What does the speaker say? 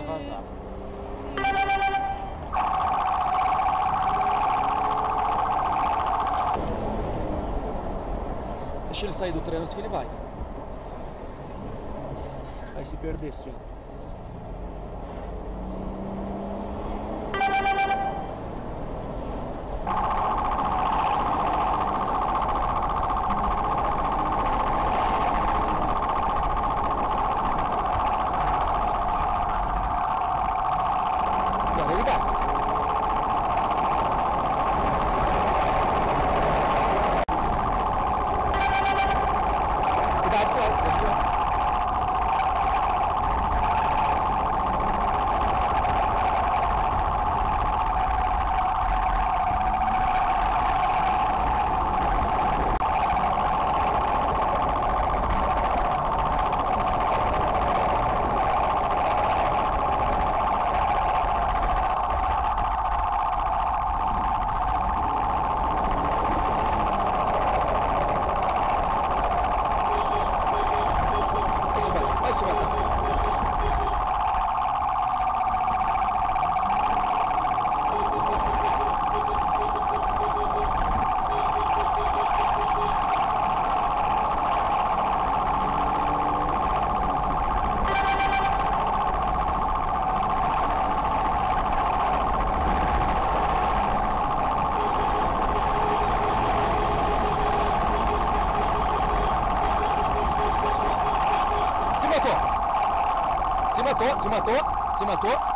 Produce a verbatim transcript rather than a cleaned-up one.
vazar. Deixa ele sair do trânsito que ele vai. Vai se perder, sim. Agora ele vai. Cuidado com ela, deixa eu... Vai se matar. Se matou, se matou, se matou, se matou.